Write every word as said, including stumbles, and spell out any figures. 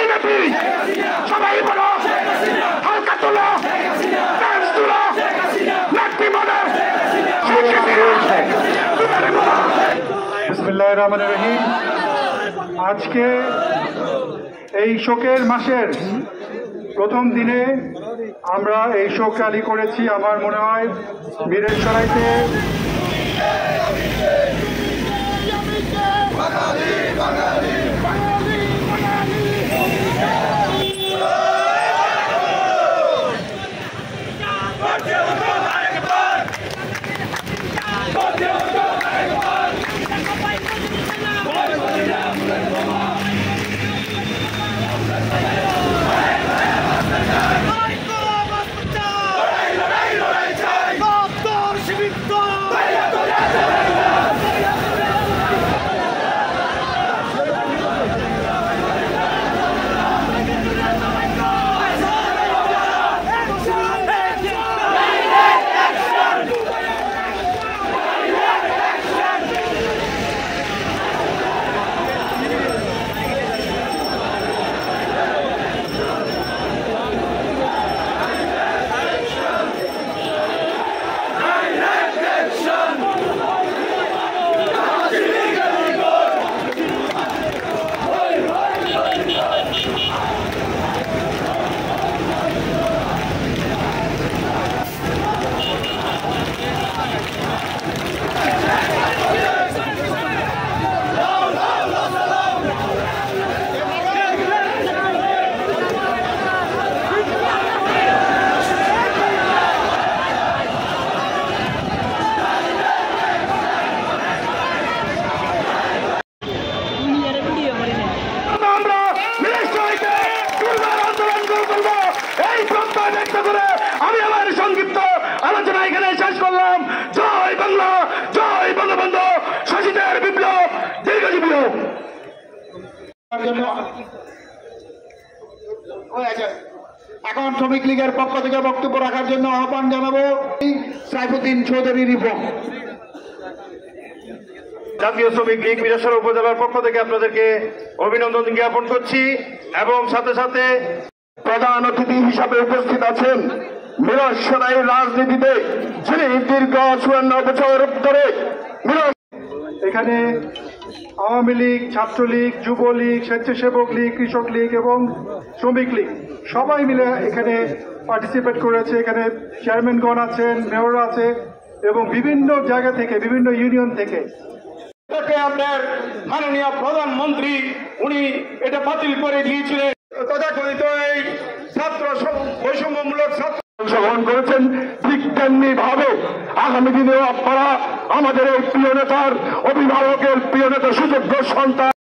BJP সবাই বলো হালকা তোলো তুলো নাকি মনে বিসমিল্লাহির রহমানির রহিম। আজকে এই শোকের মাসের প্রথম দিনে আমরা এই শোক র্যালি করেছি। আমার মনে হয় মিরসরাইতে আমি আমার সংক্ষিপ্ত আলোচনা এখানে শেষ করলাম। জয় বাংলা, জয় বঙ্গবন্ধু, শহীদের বিপ্লব দীর্ঘজীবী হোক। এখন শ্রমিক লীগের পক্ষ থেকে বক্তব্য রাখার জন্য আহ্বান জানাবো সাইফুদ্দিন চৌধুরী রিপন। জাতীয় শ্রমিক লীগ মিরসরাই উপজেলার পক্ষ থেকে আপনাদেরকে অভিনন্দন জ্ঞাপন করছি এবং সাথে সাথে প্রধান অতিথি হিসাবে উপস্থিত আছেন মিরসরাই রাজনীতিতে যিনি দীর্ঘ চুয়ান্ন বছর ধরে এখানে আওয়ামী লীগ, ছাত্রলীগ, যুবলীগ, স্বেচ্ছাসেবক লীগ, কৃষক লীগ এবং শ্রমিক লীগ সবাই মিলে এখানে পার্টিসিপেট করেছে। এখানে চেয়ারম্যানগণ আছেন, মেয়র আছে এবং বিভিন্ন জায়গা থেকে, বিভিন্ন ইউনিয়ন থেকে। আপনার মাননীয় প্রধানমন্ত্রী উনি এটা বাতিল করে দিয়েছিলেন। তথাকথিত এই ছাত্র বৈষম্যমূলক ছাত্র অংশগ্রহণ করেছেন। ঠিক তেমনি ভাবে আগামী দিনেও আপনারা আমাদের এই প্রিয় নেতার, অভিভাবকের প্রিয় নেতা সুযোগ্য সন্তান